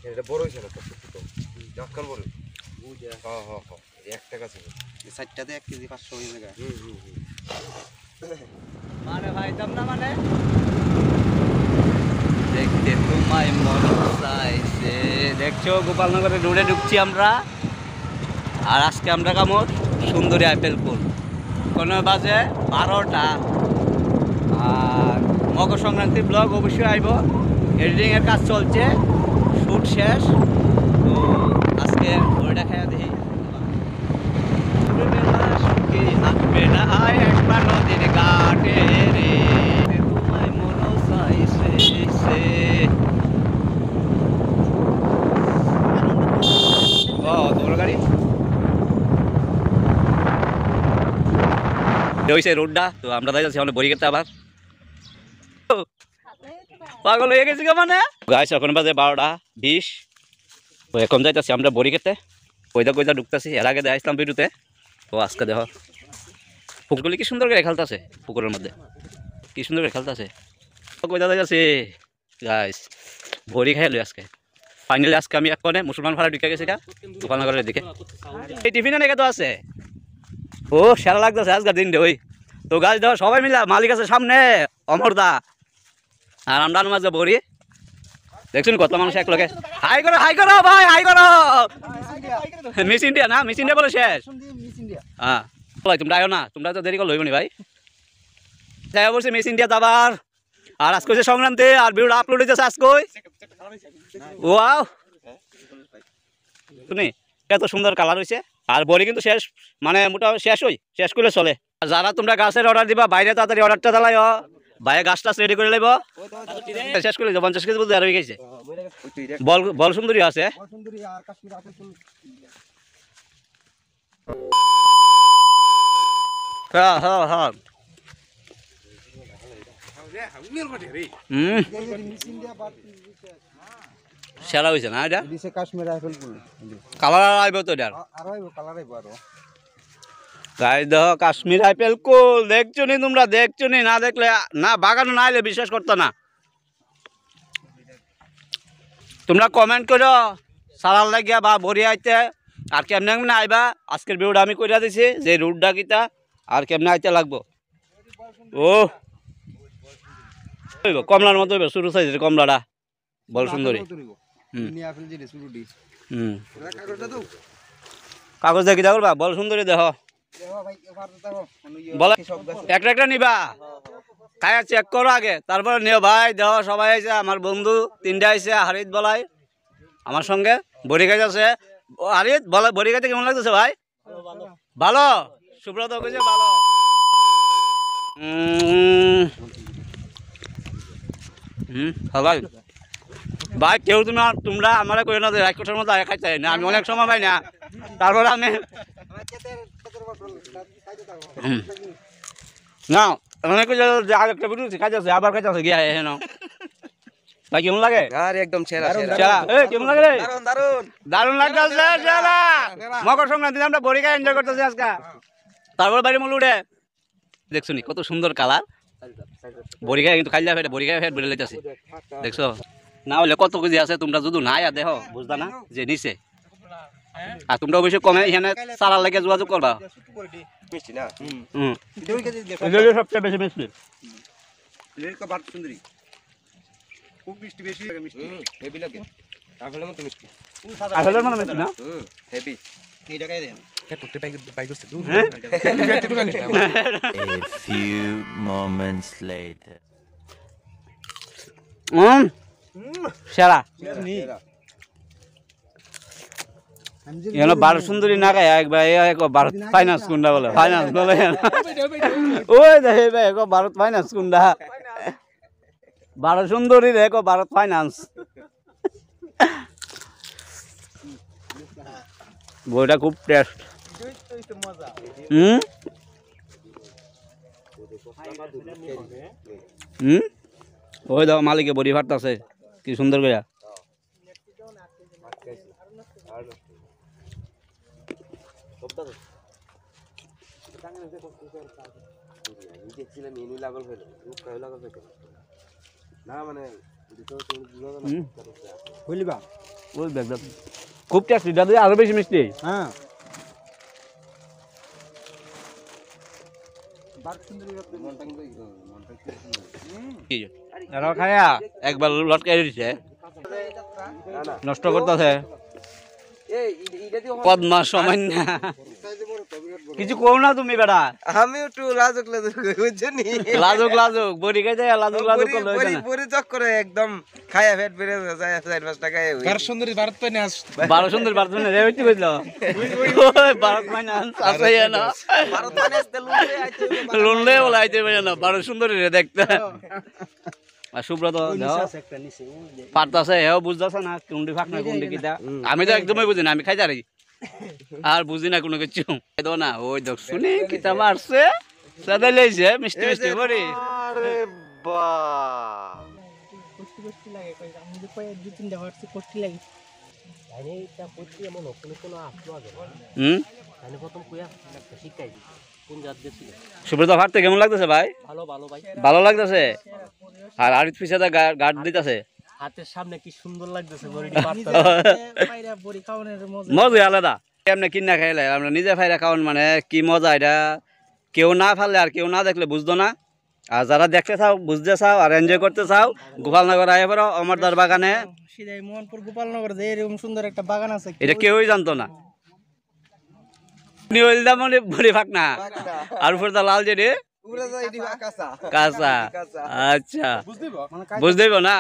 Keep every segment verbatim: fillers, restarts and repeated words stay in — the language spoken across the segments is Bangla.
এটা বড় হইছে না তো ছোট ডাক্কান বড় বুঝা হ্যাঁ হ্যাঁ হ্যাঁ এক টাকা ছিল এই চারটাতে এক কেজি পাঁচশো হয়ে যায় হুম হুম মানে ভাই দাম না মানে দেখতে তোমায় মন চাইছে দেখছো গোপালনগরের রোডে ঢুকছি আমরা আর আজকে আমরা কামড় সুন্দরী আপেল ফুল কোনো বাজে বারোটা আর মকর সংক্রান্তি ব্লগ অবশ্যই আইব এডিটিংয়ের কাজ চলছে শ্যুট শেষ তো আজকে ওইটা খেয়ে দেখি হাঁটবে না একবার নদীর ঘাটে রে তোমায় মন চাইছে ও তোমার গাড়ি হয়েছে রোডটা তো আমরা তাই যাচ্ছি আমাদের বড়িঘাটে আবার পাগল হয়ে গেছি মানে গাইস এখন বাজে বারোটা বিশ তো এখন যাইতেছি আমরা বড়িঘাটে কইদা কইদা ঢুকতেছি এর আগে দেখা ইসলাম বিরুতে তো আজকে দেখো পুকুরগুলি কি সুন্দর করে খেলতেছে পুকুরের মধ্যে কি সুন্দর করে খেলতেছে কইদা যাইতেছি গাইস বড়ি খাই লই আজকে ফাইনালি আজকে আমি এক কোণে মুসলমান ভাড়া ঢুকে গেছি এটা গোপালনগরের দিকে এই টিফিনে নাকি তো আছে ও সেরা লাগতেছে আজকের দিন ওই তো গাছ দেওয়া সবাই মিলা মালিক আছে সামনে অমরদা আর আমরা মাঝে বড়ি দেখছেন কত মানুষ এক লোকে হাই করো হাই করো ভাই হাই করো মিস ইন্ডিয়া না মিস ইন্ডিয়া বলে শেষ হ্যাঁ তোমরা আয়ো না তোমরা তো দেরি করে লইবনি ভাই যাই বলছি মিস ইন্ডিয়া যাবার আর আজকে হচ্ছে সংক্রান্তি আর ভিডিওটা আপলোড হইতেছে আজকে ওয়াও শুনি এত সুন্দর কালার হয়েছে আর বড়ি কিন্তু শেষ মানে মোটামুটি শেষ হই শেষ করলে চলে আর যারা তোমরা গাছের অর্ডার দিবা বাইরে তাড়াতাড়ি অর্ডারটা চালাই বাইরে গাছ টাছ রেডি করে লইব শেষ করে পঞ্চাশ কেজি বলতে আর হয়ে গেছে বল বল সুন্দরী আছে হ্যাঁ হ্যাঁ হ্যাঁ হুম সেরা হয়েছে না এটা কাশ্মীর রাইফেল কালার আইব তো এটা আরো আইব কালার আইব আরো গাই দেহ কাশ্মীর আপেল কুল দেখছো নি তোমরা দেখছো নি না দেখলে না বাগানো না এলে বিশ্বাস করতো না তোমরা কমেন্ট করো সারাল লাগিয়া বা বড়ি আইতে আর কেমনে কেমনে আইবা আজকের ভিডিওটা আমি কইরা দিছি যে রুটটা কিতা আর কেমনে আইতে লাগবো ও কমলার মতো শুরু সাইজের কমলাটা বল সুন্দরী হুম কাগজ দেখি দেখো বা বল সুন্দরী দেহ বলে একটা একটা নিবা খায়া চেক করো আগে তারপরে নিও ভাই দেহ সবাই আইছে আমার বন্ধু তিনটা আইছে হারিত বলাই আমার সঙ্গে বড়ি খাই আছে হারিত বলে বড়ি খাইতে কেমন লাগতেছে ভাই ভালো সুব্রত কইছে ভালো হুম ভাই ভাই কেউ তুমি তোমরা আমার কই না এক কোঠার মতো খাই চাই না আমি অনেক সময় পাই না তারপরে আমি না অনেক আরেকটা বিরুদ্ধে খাই যাচ্ছে আবার খাই যাচ্ছে গিয়া হ্যাঁ ভাই কেমন লাগে আরে একদম সেরা সেরা এই কেমন লাগে রে দারুন দারুন দারুন লাগতেছে সেরা মকর সংক্রান্তি আমরা বড়ি খাই এনজয় করতেছি আজকে তারপর বাড়ি মূল উঠে দেখছো নি কত সুন্দর কালার বড়ি খাই কিন্তু খাইলা ফেটে বড়ি খাই ফেট বলে লাইতাছি দেখছো না হলে কত কেজি আছে তোমরা যদি না আয়া দেখো বুঝবা না যে নিচে আর তোমরা অবশ্যই কমে এখানে সারার লাগে যোগাযোগ করবা মিষ্টি না হুম দুই কেজি এগুলো সবচেয়ে বেশি মিষ্টি লেরকা বাট সুন্দরী খুব মিষ্টি বেশি লাগে মিষ্টি হেভি লাগে আসলে মত মিষ্টি আসলে মানে মিষ্টি না হুম হেভি এই টাকায় দেন কত টাকা পাই করতে দূর A few moments later. হুম সেরা এগুলো বারো সুন্দরী না গায়ে একবার এক ভারত ফাইন্যান্স কুন্ডা বলে ফাইন্যান্স বলে ওই দেখে ভাই এক ভারত ফাইন্যান্স কুন্ডা বারো সুন্দরী এক ভারত ফাইন্যান্স বইটা খুব টেস্ট হুম হুম ওই দাও মালিকে বড়ি ভাত আছে কি সুন্দর করে না মানে বুঝলিবা ওই দেখো খুব টেস্টি দাদু আরো বেশি মিষ্টি হ্যাঁ এরা খায়া একবার লটকাই দিছে নষ্ট করতেছে পদ্মা সময় না কিছু কও না তুমি বেটা আমি একটু লাজুক লাজুক বুঝছনি লাজুক লাজুক বড়ি খাই যায় লাজুক লাজুক করলে বড়ি বড়ি চক করে একদম খায়া ফেট বেরে যায় চার পাঁচ টাকা এই কার সুন্দরী ভারত পাই না বারো সুন্দর ভারত মানে রে হইতে কইলো ওই ভারত মানে আছে না ভারত মানে আসতে লুলে আইতে লুনলে বলাইতে পারে না বারো সুন্দর রে দেখতে আর সুব্রত দাও পারতাছে এও বুঝতাছে না কোনটি ফাঁক না কোনটি কিটা আমি তো একদমই বুঝি না আমি খাই যারি আর বুঝি না কোনো কিছু তো না ওই দেখ শুনি কিতা মারছে সাদা লইছে মিষ্টি মিষ্টি বড়ি আরে বাহ কষ্টি কষ্টি লাগে কই আমি তো কই দুই তিনটা ভার্সি কষ্টি লাগে আইনে এটা কষ্টি এমন কোনো কোনো আসলো আগে হুম আইনে প্রথম কইয়া একটা শিখাই কোন জাত দিছিল সুব্রত ভাতটা কেমন লাগতেছে ভাই ভালো ভালো ভাই ভালো লাগতেছে আর আরিফ পিছাদা গার্ড দিতেছে হাতের সামনে কি সুন্দর লাগতেছে বড়িটা পারতা পায়রা বড়ি খাওয়ানোর মজা মজা আলাদা এমনি কিনা খাইলে আমরা নিজে ফাইরা খাওয়ান মানে কি মজা এটা কেউ না ফালে আর কেউ না দেখলে বুঝতো না আর যারা দেখতে চাও বুঝতে চাও আর এনজয় করতে চাও গোপালনগর আয় পড়ো অমরদার বাগানে সিধাই মোহনপুর গোপালনগর যে এরকম সুন্দর একটা বাগান আছে এটা কেউই জানতো না নিওলদা মানে বড়ি ফাঁক না আর উপর দা লাল যেটি পুরা যায় এডি কাঁচা কাঁচা আচ্ছা বুঝতেইব না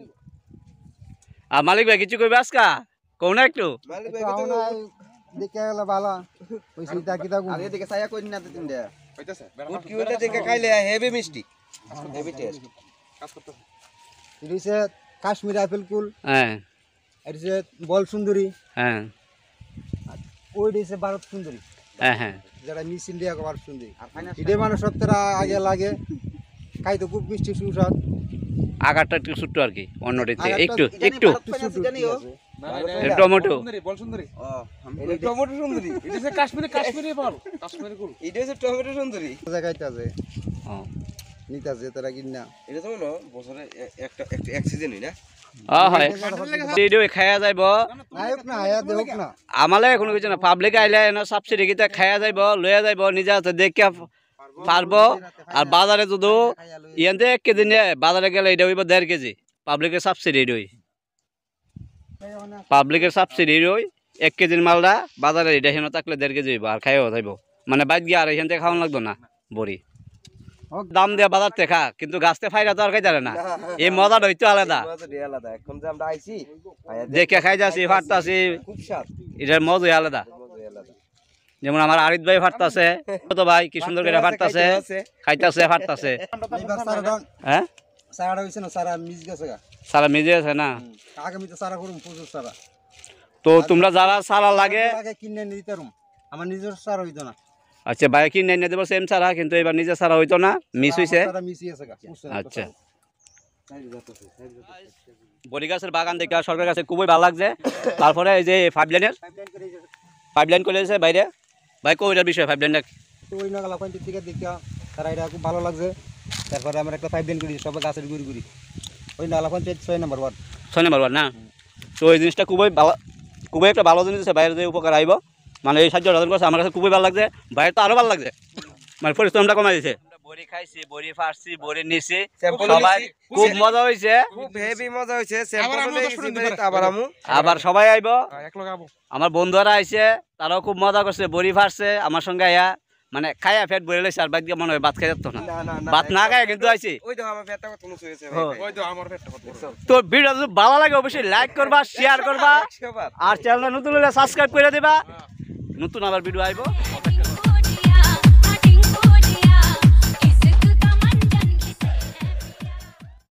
আর মালিক ভাই কিছু কইবে আজকা কও না একটু মালিক ভাই কত দেখে গেল ভালো ওই সিটা কিতা আর এদিকে ছায়া কই না তিন দে কইতাছে উট কি হইলে দেখে খাইলে হেভি মিষ্টি হেভি টেস্ট কাজ করতে এদিকে কাশ্মীর আপেল কুল হ্যাঁ এদিকে বল সুন্দরী হ্যাঁ ওই দিছে ভারত সুন্দরী হ্যাঁ হ্যাঁ যেটা মিস ইন্ডিয়া ভারত সুন্দরী আর ফাইনাল ইডে মানে সপ্তাহ আগে লাগে খাইতে খুব মিষ্টি সুস্বাদ আগারটা একটু ছোট্ট আর কি অন্যটির থেকে আগারটা একটু জানি একটু ভারত ফাইনাল জানিও এ টমেটো বল সুন্দরী ও এটা টমেটো সুন্দরী এটা যে কাশ্মীরি কাশ্মীরি বল কাশ্মীরি কুল এটা হচ্ছে টমেটো সুন্দরী জায়গাইতে ও নিতাছে তারা কিনা এটা তো হলো বছরে এ- একটা একটা এক সিজন হই না আ হয় ভিডিও খায়া যাইব আয়ক না আয়া দেওক না আমালে কোনো কিছু না পাবলিক আইলে এনে সাবসিডি কিতা খায়া যাইব লইয়া যাইব নিজে হাতে দেখে পারবো আর বাজারে যদি ইয়াতে এক কেজি নিয়ে বাজারে গেলে এটা হইব দেড় কেজি পাবলিকের সাবসিডি রই পাবলিকের সাবসিডি রই এক কেজির মালটা বাজারে এটা হেন থাকলে দেড় কেজি হইব আর খাইও যাইব মানে বাইক গিয়ে আর এখান থেকে খাওয়ান লাগতো না বড়ি দাম দিয়ে বাজার থেকে কিন্তু গাছতে ফাইরা তো আর খাই যাবে না এই মজাটা হইতো আলাদা মজা দিয়ে আলাদা এখন যে আমরা আইছি আয়া দেখে খাই যাচ্ছি ফাটতাছি খুব স্বাদ এটার মজাই আলাদা মজাই আলাদা যেমন আমার আরিফ ভাই ফাটতাছে তো ভাই কি সুন্দর করে ফাটতাছে আছে খাইতাছে ফাটতাছে এবার সারা হ্যাঁ সারা হইছে না সারা মিস গেছে গা সারা মিজে আছে না আগামীতে সারা করুম প্রচুর সারা তো তোমরা যারা সারা লাগে আগে কিনে নিতে রুম আমার নিজের সারা হইতো না আচ্ছা বাইক কিনে এনে দেবো সেম সারা কিন্তু এবার নিজে সারা হইতো না মিস হইছে সারা মিস গেছে গা আচ্ছা বড়ি গাছের বাগান দেখে সরকারের কাছে খুবই ভালো লাগছে তারপরে এই যে পাইপ লাইনের পাইপ লাইন করে দিয়েছে বাইরে ভাই কইটার বিষয় পাইপ লাইনটা তো ওই নাগালা পয়েন্টের থেকে দেখা তারা এটা খুব ভালো লাগছে তারপরে আমরা একটা পাইপ লাইন করি সব গাছের গুড়ি গুড়ি ওই নাগালা পয়েন্টের ছয় নম্বর ওয়ার্ড ছয় নম্বর বার না তো এই জিনিসটা খুবই ভালো খুবই একটা ভালো জিনিস বাইরে যে উপকার আইব মানে এই সাহায্য সাধন করছে আমার কাছে খুবই ভালো লাগছে বাইরে তো আরো ভালো লাগছে মানে পরিশ্রমটা কমাই দিয়েছে বড়ি খাইছি বড়ি ফাটছি বড়ি নিছি সবাই খুব মজা হয়েছে খুব হেভি মজা হইছে স্যাম্পল লইছি আবার আমু আবার সবাই আইব এক লাগাবো আমার বন্ধুরা আইছে তারাও খুব মজা করছে বড়ি ফাটছে আমার সঙ্গে আয়া মানে খাইয়া ফেট ভরে লেছে আর বাদ দিয়ে মনে হয় ভাত খাই যেত না না না না ভাত না খায় কিন্তু আইছি ওই তো আমার পেটটা কত মুছ হয়েছে হ্যাঁ। ওই তো আমার পেটটা কত বড়। তো ভিডিও যদি ভালো লাগে অবশ্যই লাইক করবা শেয়ার করবা একশো বার আর চ্যানেলটা নতুন হলে সাবস্ক্রাইব করে দিবা নতুন আবার ভিডিও আইব